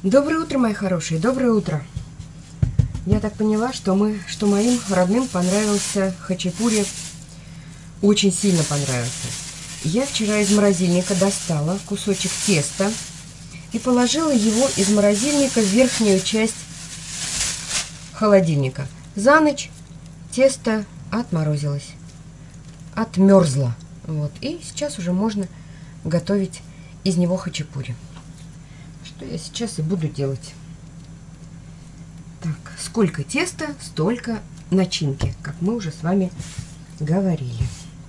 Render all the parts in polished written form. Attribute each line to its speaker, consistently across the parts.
Speaker 1: Доброе утро, мои хорошие, доброе утро. Я так поняла, что моим родным понравился хачапури, очень сильно понравился. Я вчера из морозильника достала кусочек теста и положила его из морозильника в верхнюю часть холодильника. За ночь тесто отморозилось, отмерзло. Вот. И сейчас уже можно готовить из него хачапури. Что я сейчас и буду делать. Так, сколько теста, столько начинки, как мы уже с вами говорили.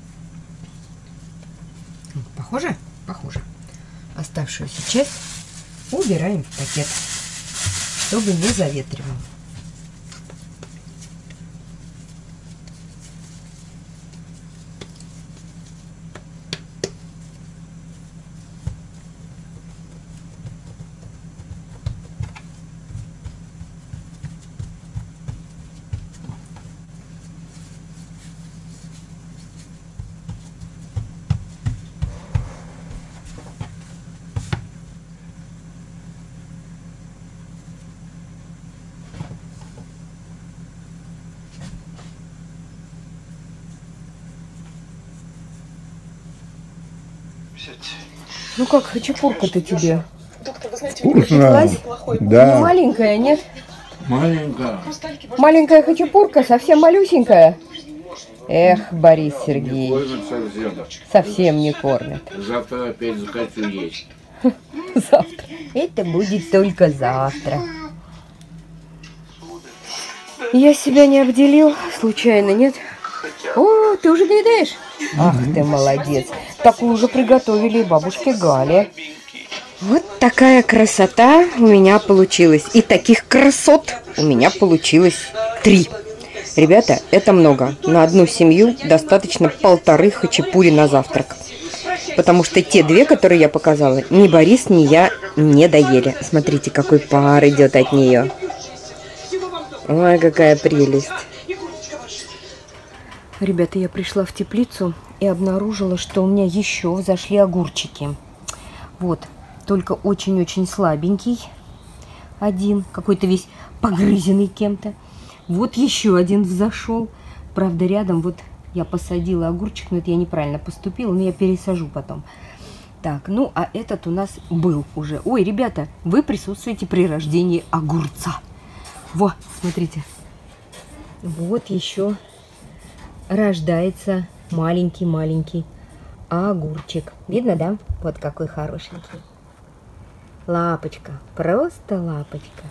Speaker 1: Похоже? Похоже. Оставшуюся часть убираем в пакет, чтобы не заветривал. Ну как, хачапурка-то тебе?
Speaker 2: Вкусно. Да.
Speaker 1: Маленькая, нет?
Speaker 2: Маленькая.
Speaker 1: Маленькая хачапурка, совсем малюсенькая. Эх, Борис Сергеевич, совсем не кормят.
Speaker 2: Завтра опять захочу есть.
Speaker 1: Завтра. Это будет только завтра. Я себя не обделил случайно, нет? О, ты уже доедаешь? Ах ты молодец. Такую уже приготовили бабушке Гале. Вот такая красота у меня получилась. И таких красот у меня получилось 3. Ребята, это много. На одну семью достаточно 1,5 хачапури на завтрак. Потому что те 2, которые я показала, ни Борис, ни я не доели. Смотрите, какой пар идет от нее. Ой, какая прелесть. Ребята, я пришла в теплицу и обнаружила, что у меня еще взошли огурчики. Вот, только очень-очень слабенький. Один, какой-то весь погрызенный кем-то. Вот еще один взошел. Правда, рядом вот я посадила огурчик, но это я неправильно поступила, но я пересажу потом. Так, ну, а этот у нас был уже. Ой, ребята, вы присутствуете при рождении огурца. Во, смотрите. Вот еще рождается маленький-маленький огурчик. Видно, да? Вот какой хорошенький. Лапочка, просто лапочка.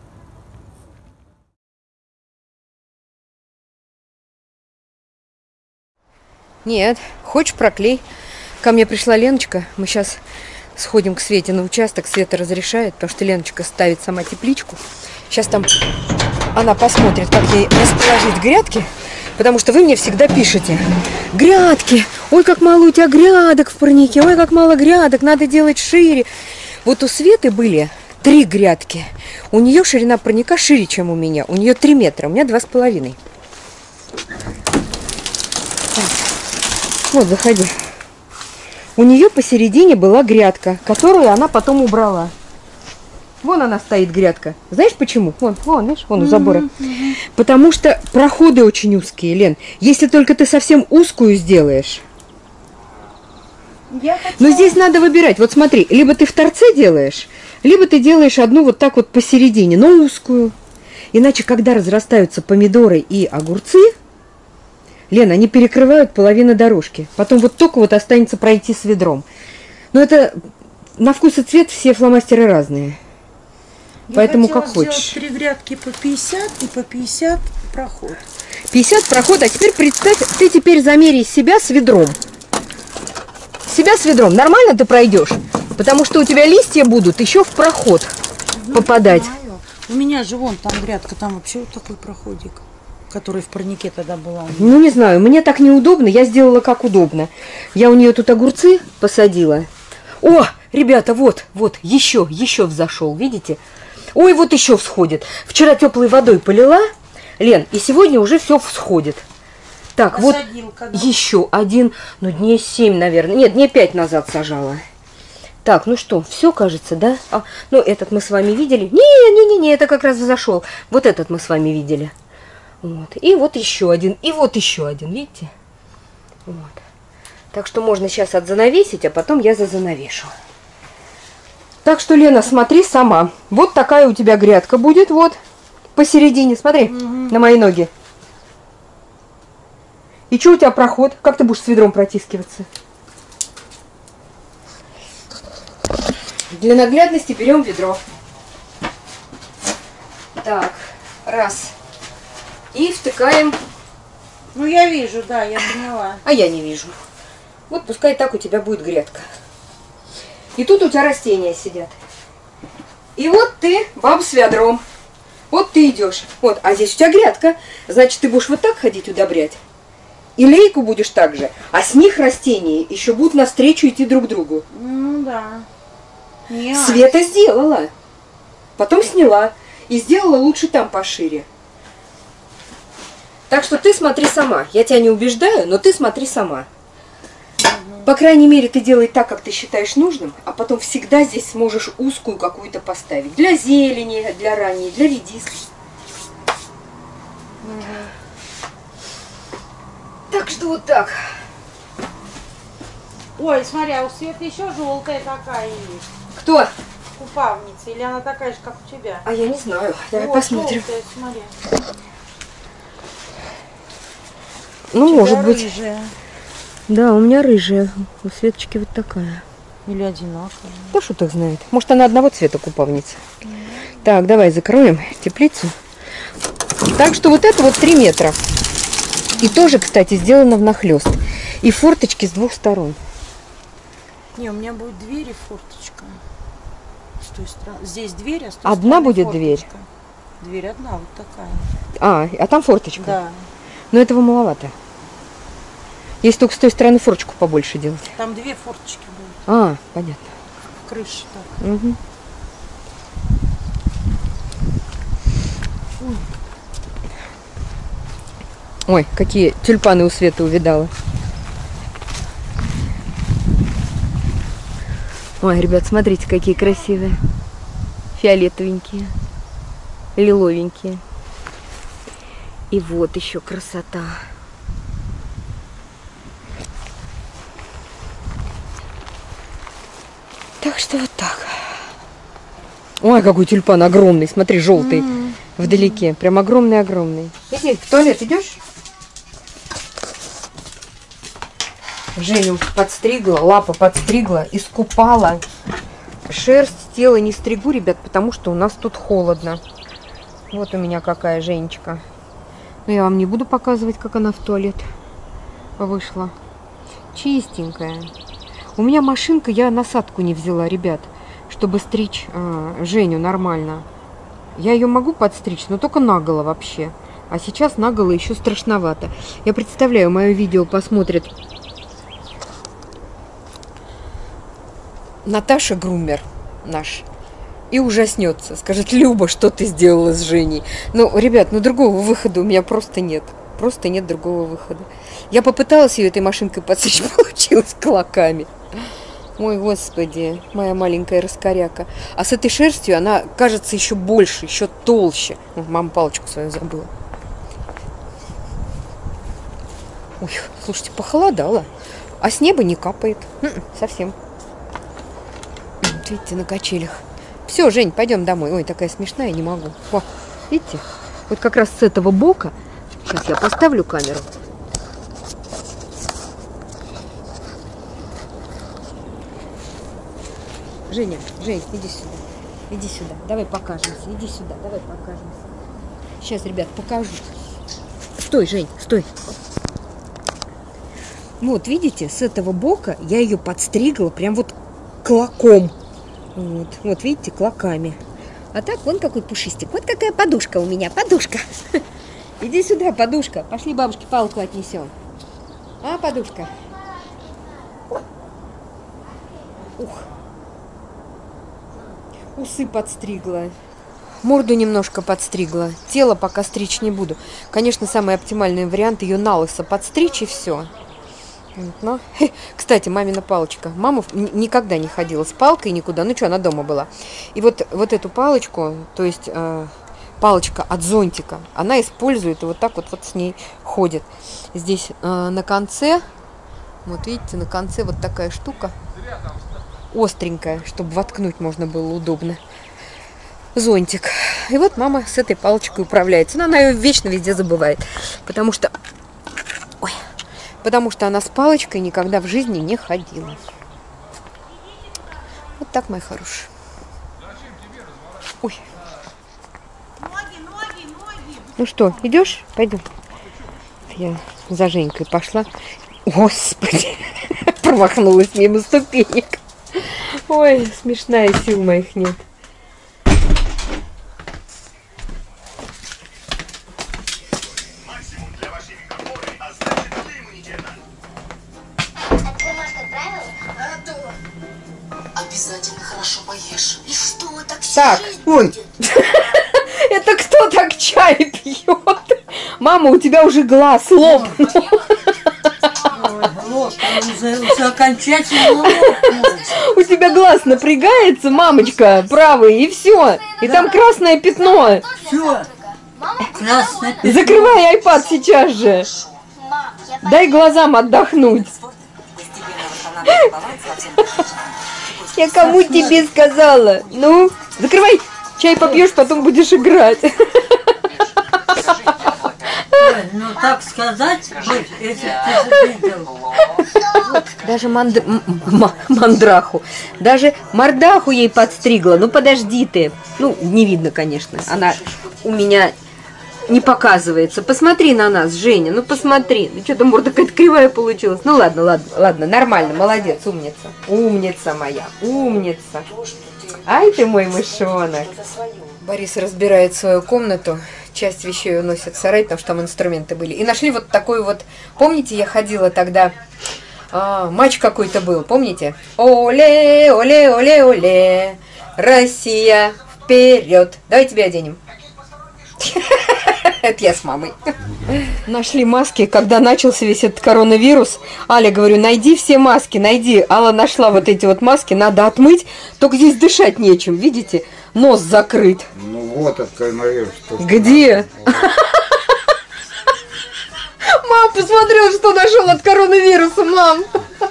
Speaker 1: Нет, хочешь проклей? Ко мне пришла Леночка. Мы сейчас сходим к Свете на участок. Света разрешает, потому что Леночка ставит сама тепличку. Сейчас там она посмотрит, как ей расположить грядки. Потому что вы мне всегда пишете: грядки, ой, как мало у тебя грядок в парнике, ой, как мало грядок, надо делать шире. Вот у Светы были 3 грядки. У нее ширина парника шире, чем у меня. У нее 3 метра, у меня 2,5. Так. Вот, заходи. У нее посередине была грядка, которую она потом убрала. Вон она стоит, грядка. Знаешь почему? Вон, видишь, вон у забора. Потому что проходы очень узкие, Лен. Если только ты совсем узкую сделаешь. Но здесь надо выбирать. Вот смотри, либо ты в торце делаешь, либо ты делаешь одну вот так вот посередине, но узкую. Иначе, когда разрастаются помидоры и огурцы, Лен, они перекрывают половину дорожки. Потом вот только вот останется пройти с ведром. Но это на вкус и цвет все фломастеры разные. Поэтому как хочешь.
Speaker 3: 3 грядки по 50 и по 50 проход.
Speaker 1: 50 проход, а теперь представь, ты теперь замери себя с ведром. Себя с ведром. Нормально ты пройдешь? Потому что у тебя листья будут еще в проход попадать.
Speaker 3: Знаю. У меня же вон там грядка, там вообще вот такой проходик, который в парнике тогда была.
Speaker 1: Ну не знаю, мне так неудобно, я сделала как удобно. Я у нее тут огурцы посадила. О, ребята, вот, еще взошел, видите? Ой, вот еще всходит. Вчера теплой водой полила, Лен, и сегодня уже все всходит. Так, посадил, вот когда? Еще один, ну дней 7, наверное. Нет, дней 5 назад сажала. Так, ну что, все кажется, да? Ну, этот мы с вами видели. Не, это как раз зашел. Вот этот мы с вами видели. Вот. И вот еще один, и вот еще один, видите? Вот. Так что можно сейчас отзанавесить, а потом я зазанавешу. Так что, Лена, смотри сама. Вот такая у тебя грядка будет, вот, посередине. Смотри, на мои ноги. И что у тебя проход? Как ты будешь с ведром протискиваться? Для наглядности берем ведро. Так, раз. И втыкаем.
Speaker 3: Ну, я вижу, да, я поняла.
Speaker 1: А я не вижу. Вот пускай так у тебя будет грядка. И тут у тебя растения сидят. И вот ты, баба с ведром. Вот ты идешь. Вот, а здесь у тебя грядка. Значит, ты будешь вот так ходить удобрять. И лейку будешь так же. А с них растения еще будут навстречу идти друг другу.
Speaker 3: Ну, да. Нет.
Speaker 1: Света сделала. Потом сняла. И сделала лучше там пошире. Так что ты смотри сама. Я тебя не убеждаю, но ты смотри сама. По крайней мере, ты делай так, как ты считаешь нужным, а потом всегда здесь сможешь узкую какую-то поставить. Для зелени, для ранней, для редиски. Так что вот так.
Speaker 3: Ой, смотри, а у Светы еще желтая такая есть.
Speaker 1: Кто?
Speaker 3: Купавница. Или она такая же, как у тебя?
Speaker 1: А я не знаю. Давай
Speaker 3: Вот,
Speaker 1: посмотрим.
Speaker 3: желтая, смотри.
Speaker 1: Ну, может быть.
Speaker 3: Рыжая.
Speaker 1: Да, у меня рыжая. У Светочки вот такая.
Speaker 3: Или одинаковая.
Speaker 1: Да что так знает. Может, она одного цвета купавница. Так, давай закроем теплицу. Так что вот это вот 3 метра. И тоже, кстати, сделано внахлёст. И форточки с 2 сторон.
Speaker 3: Не, у меня будет дверь и форточка. С той стороны. Здесь дверь, а с той
Speaker 1: Одна
Speaker 3: стороны
Speaker 1: будет
Speaker 3: форточка.
Speaker 1: дверь?
Speaker 3: Дверь одна, вот такая.
Speaker 1: А там форточка?
Speaker 3: Да.
Speaker 1: Но этого маловато. Если только с той стороны форточку побольше делать.
Speaker 3: Там 2 форточки будут.
Speaker 1: А, понятно.
Speaker 3: Крыша так.
Speaker 1: Угу. Ой, какие тюльпаны у Светы увидала. Ой, ребят, смотрите, какие красивые. Фиолетовенькие, лиловенькие. И вот еще красота. Так что вот так. Ой, какой тюльпан огромный. Смотри, желтый. Вдалеке. Прям огромный-огромный. Иди, в туалет идешь? Женю подстригла, лапа подстригла, искупала. Шерсть, тело не стригу, ребят, потому что у нас тут холодно. Вот у меня какая Женечка. Но я вам не буду показывать, как она в туалет вышла. Чистенькая. У меня машинка, я насадку не взяла, ребят, чтобы стричь Женю нормально. Я ее могу подстричь, но только наголо вообще. А сейчас наголо еще страшновато. Я представляю, мое видео посмотрит Наташа Грумер наш и ужаснется. Скажет: Люба, что ты сделала с Женей? Ну, ребят, ну другого выхода у меня просто нет. Просто нет другого выхода. Я попыталась ее этой машинкой подстричь, получилось клоками. Ой, господи, моя маленькая раскоряка. А с этой шерстью она кажется еще больше, еще толще. Мама палочку свою забыла. Ой, слушайте, похолодало. А с неба не капает. Совсем. Видите, на качелях. Все, Жень, пойдем домой. Ой, такая смешная, не могу. О, видите? Вот как раз с этого бока. Сейчас я поставлю камеру. Женя, Жень, иди сюда. Иди сюда. Давай покажемся. Иди сюда. Давай покажемся. Сейчас, ребят, покажу. Стой, Жень, стой. Вот, видите, с этого бока я ее подстригла прям вот клоком. Вот, видите, клоками. А так, вон какой пушистик. Вот какая подушка у меня, подушка. Иди сюда, подушка. Пошли бабушке палку отнесем. А, подушка. Ух. Усы подстригла. Морду немножко подстригла. Тело пока стричь не буду. Конечно, самый оптимальный вариант ее на лысо подстричь и все. Ну, кстати, мамина палочка. Мама никогда не ходила с палкой никуда. Ну что, она дома была. И вот эту палочку, то есть палочка от зонтика, она использует и вот так вот с ней ходит. Здесь на конце, вот видите, на конце вот такая штука остренькая, чтобы воткнуть можно было удобно. Зонтик. И вот мама с этой палочкой управляется. Но она ее вечно везде забывает. Потому что она с палочкой никогда в жизни не ходила. Вот так, мои хорошие. Ой. Ну что, идешь? Пойдем. Я за Женькой пошла. Господи, промахнулась мимо ступенек. Ой, смешная, сил моих нет.
Speaker 3: Обязательно хорошо поешь. И что, так
Speaker 1: Так, ой, это кто так чай пьет? Мама, у тебя уже глаз лопнул.
Speaker 3: Уже окончательно лопнул.
Speaker 1: У тебя глаз напрягается, мамочка, правый, и все. И там красное пятно.
Speaker 3: Все. Красное пятно.
Speaker 1: Закрывай iPad сейчас же. Дай глазам отдохнуть. Я кому тебе сказала? Ну, закрывай. Чай попьешь, потом будешь играть.
Speaker 3: Ну, так сказать, если ты видел.
Speaker 1: Даже мандраху. Даже мордаху ей подстригла. Ну, подожди ты. Ну, не видно, конечно. Она у меня не показывается. Посмотри на нас, Женя. Ну, посмотри. Ну, что-то морда какая-то кривая получилась. Ну, ладно. Нормально. Молодец, умница. Умница моя. Умница. Ай ты мой мышонок. Борис разбирает свою комнату. Часть вещей уносит в сарай, потому что там инструменты были. И нашли вот такой вот... Помните, я ходила тогда... матч какой-то был, помните? Оле, оле, оле, оле. Россия, вперед. Давай тебя оденем. Это я с мамой. Нашли маски, когда начался весь этот коронавирус. Аля, говорю, найди все маски, найди. Алла нашла вот эти вот маски, надо отмыть. Только здесь дышать нечем, видите? Нос закрыт.
Speaker 2: Ну вот этот коронавирус.
Speaker 1: Где? Мам, посмотрел, что нашел от коронавируса, мам.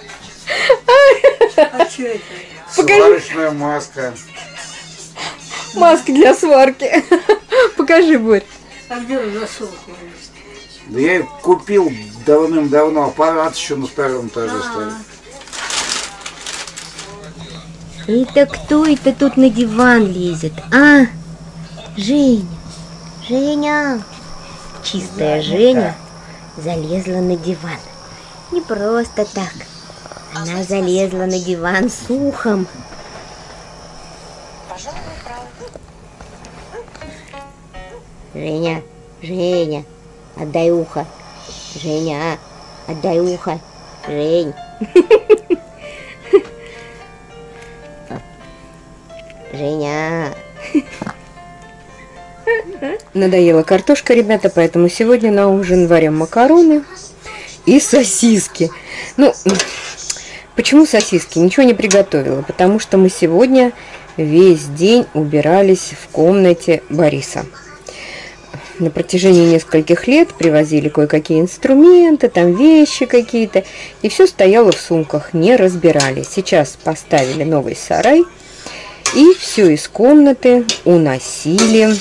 Speaker 3: А что это?
Speaker 2: Сварочная маска.
Speaker 1: Маски для сварки. Покажи, Борь.
Speaker 3: А где он нашел?
Speaker 2: Да я их купил давным-давно, аппарат еще на втором этаже стоит.
Speaker 4: Это кто это тут на диван лезет? А? Женя. Женя. Чистая Женя залезла на диван. Не просто так. Она залезла на диван с ухом. Женя, Женя, отдай ухо. Женя, отдай ухо. Жень. Женя.
Speaker 1: Надоела картошка, ребята, поэтому сегодня на ужин варим макароны и сосиски. Ну, почему сосиски? Ничего не приготовила, потому что мы сегодня весь день убирались в комнате Бориса. На протяжении нескольких лет привозили кое-какие инструменты, там вещи какие-то, и все стояло в сумках, не разбирали. Сейчас поставили новый сарай, и все из комнаты уносили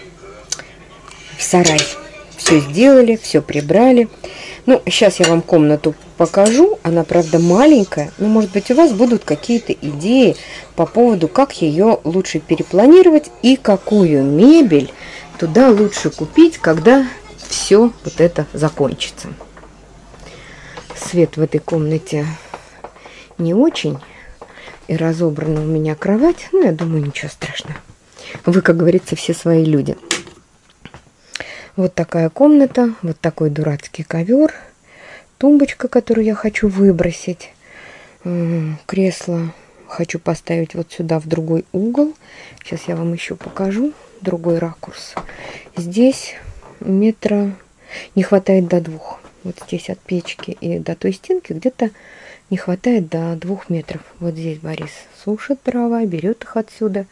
Speaker 1: в сарай. Все сделали, все прибрали. Ну, сейчас я вам комнату покажу. Она, правда, маленькая, но, может быть, у вас будут какие-то идеи по поводу, как ее лучше перепланировать и какую мебель туда лучше купить, когда все вот это закончится. Свет в этой комнате не очень. И разобрана у меня кровать. Ну, я думаю, ничего страшного. Вы, как говорится, все свои люди. Вот такая комната. Вот такой дурацкий ковер. Тумбочка, которую я хочу выбросить. Кресло хочу поставить вот сюда, в другой угол. Сейчас я вам еще покажу другой ракурс. Здесь метра не хватает до 2. Вот здесь от печки и до той стенки где-то не хватает до 2 метров. Вот здесь Борис сушит дрова, берет их отсюда.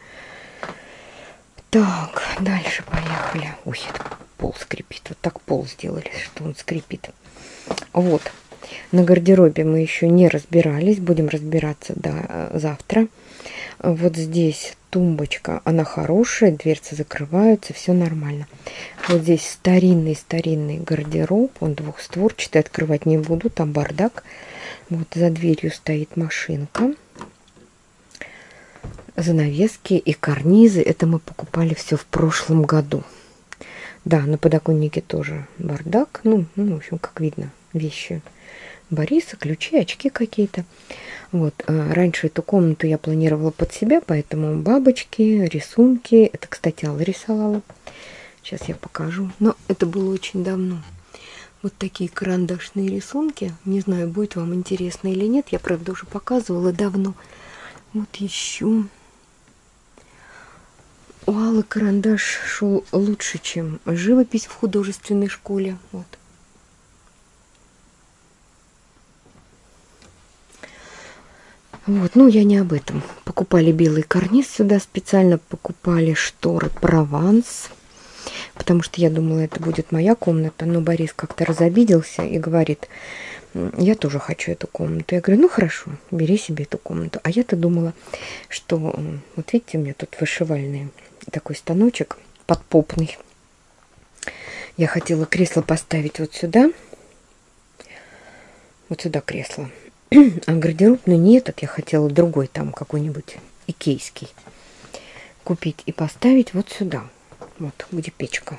Speaker 1: Так, дальше поехали. Ой, это пол скрипит. Вот так пол сделали, что он скрипит. Вот. На гардеробе мы еще не разбирались. Будем разбираться завтра. Вот здесь тумбочка. Она хорошая. Дверцы закрываются. Все нормально. Вот здесь старинный гардероб. Он двухстворчатый. Открывать не буду. Там бардак. Вот за дверью стоит машинка. Занавески и карнизы. Это мы покупали все в прошлом году. Да, на подоконнике тоже бардак. Ну, в общем, как видно, вещи Бориса, ключи, очки какие-то. Вот. Раньше эту комнату я планировала под себя, поэтому бабочки, рисунки. Это, кстати, Алла рисовала. Сейчас я покажу. Но это было очень давно. Вот такие карандашные рисунки. Не знаю, будет вам интересно или нет. Я, правда, уже показывала давно. Вот еще. У Аллы карандаш шел лучше, чем живопись в художественной школе. Вот. Вот, ну я не об этом. Покупали белый карниз сюда специально, покупали шторы Прованс, потому что я думала, это будет моя комната, но Борис как-то разобиделся и говорит: я тоже хочу эту комнату. Я говорю: ну хорошо, бери себе эту комнату. А я-то думала, что, вот видите, у меня тут вышивальный такой станочек подпопный. Я хотела кресло поставить вот сюда кресло. А гардеробный не этот, я хотела другой, там какой-нибудь икейский купить и поставить вот сюда, вот где печка.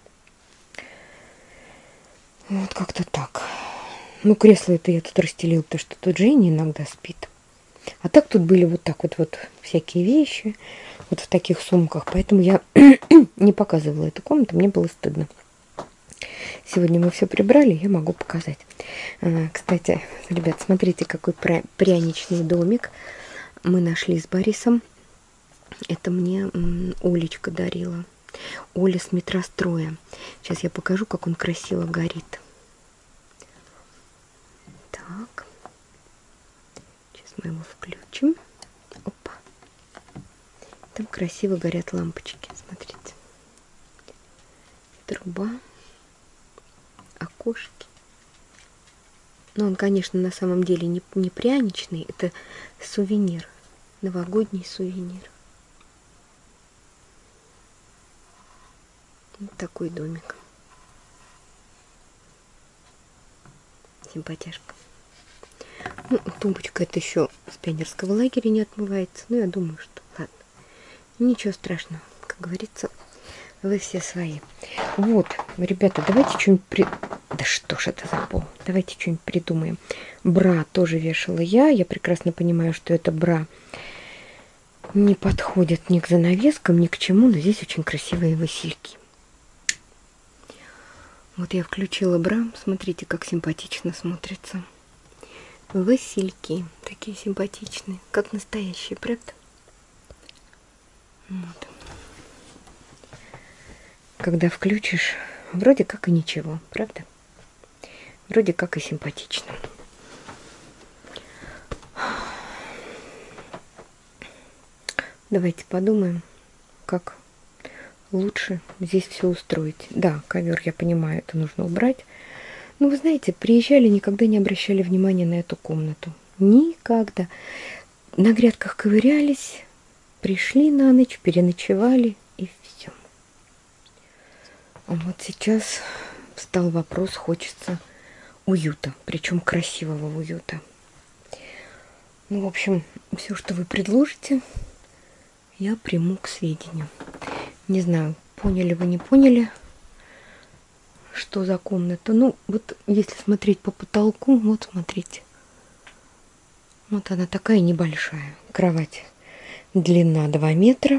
Speaker 1: Вот как-то так. Ну, кресло это я тут расстелила, потому что тут Женя иногда спит. А так тут были вот так вот всякие вещи, вот в таких сумках. Поэтому я не показывала эту комнату, мне было стыдно. Сегодня мы все прибрали, я могу показать. Кстати, ребят, смотрите, какой пряничный домик мы нашли с Борисом. Это мне Олечка дарила. Оля с метростроя. Сейчас я покажу, как он красиво горит. Так. Сейчас мы его включим. Опа. Там красиво горят лампочки. Смотрите. Труба. Окошки. Но он, конечно, на самом деле не пряничный. Это сувенир. Новогодний сувенир. Вот такой домик. Симпатяшка. Ну, тумбочка это еще с пионерского лагеря не отмывается. Но я думаю, что ладно. Ничего страшного. Как говорится, вы все свои. Вот, ребята, давайте что-нибудь Да что ж это за пол? Давайте что-нибудь придумаем. Бра тоже вешала я. Я прекрасно понимаю, что это бра не подходит ни к занавескам, ни к чему. Но здесь очень красивые васильки. Вот я включила бра. Смотрите, как симпатично смотрится. Васильки. Такие симпатичные. Как настоящие, правда? Вот. Когда включишь, вроде как и ничего, правда? Вроде как и симпатично. Давайте подумаем, как лучше здесь все устроить. Да, ковер, я понимаю, это нужно убрать. Но вы знаете, приезжали, никогда не обращали внимания на эту комнату. Никогда. На грядках ковырялись, пришли на ночь, переночевали и все. А вот сейчас встал вопрос, хочется уюта, причем красивого уюта. Ну, в общем, все, что вы предложите, я приму к сведению. Не знаю, поняли вы, не поняли, что за комната. Ну, вот если смотреть по потолку, вот смотрите. Вот она такая небольшая. Кровать длина 2 метра.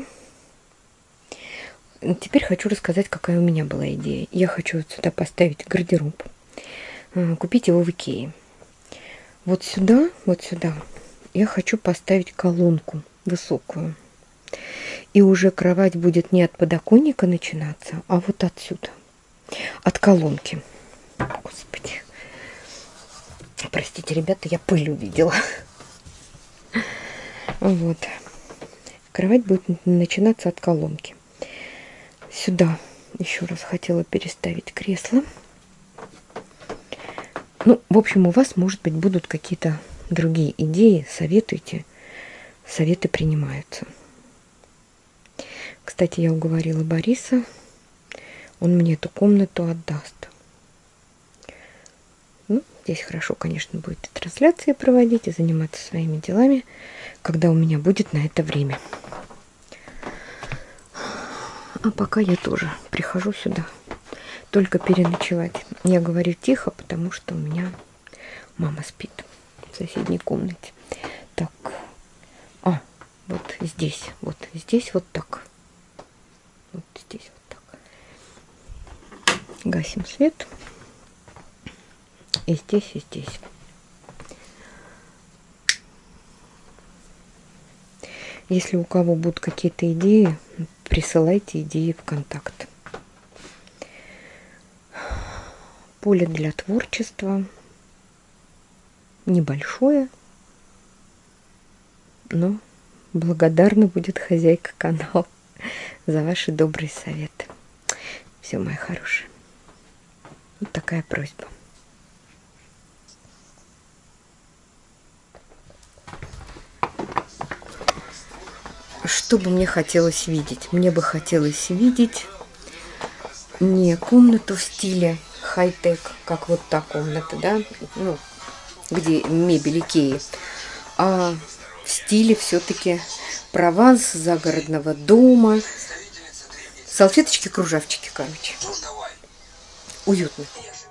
Speaker 1: Теперь хочу рассказать, какая у меня была идея. Я хочу вот сюда поставить гардероб. Купить его в Икее. Вот сюда я хочу поставить колонку высокую. И уже кровать будет не от подоконника начинаться, а вот отсюда. От колонки. Господи. Простите, ребята, я пыль увидела. Вот. Кровать будет начинаться от колонки. Сюда еще раз хотела переставить кресло. Ну, в общем, у вас, может быть, будут какие-то другие идеи. Советуйте. Советы принимаются. Кстати, я уговорила Бориса. Он мне эту комнату отдаст. Ну, здесь хорошо, конечно, будет и трансляции проводить, и заниматься своими делами, когда у меня будет на это время. А пока я тоже прихожу сюда только переночевать. Я говорю тихо, потому что у меня мама спит в соседней комнате. Так, вот здесь вот так. Вот здесь вот так. Гасим свет. И здесь, и здесь. Если у кого будут какие-то идеи, присылайте идеи в контакт. Поле для творчества небольшое, но благодарна будет хозяйка канала за ваши добрые советы. Все, мои хорошие. Вот такая просьба. Что бы мне хотелось видеть? Мне бы хотелось видеть не комнату в стиле хай-тек, как вот та комната, да, ну, где мебель Икеи, а в стиле все-таки Прованс, загородного дома, салфеточки, кружавчики, короче. Уютно.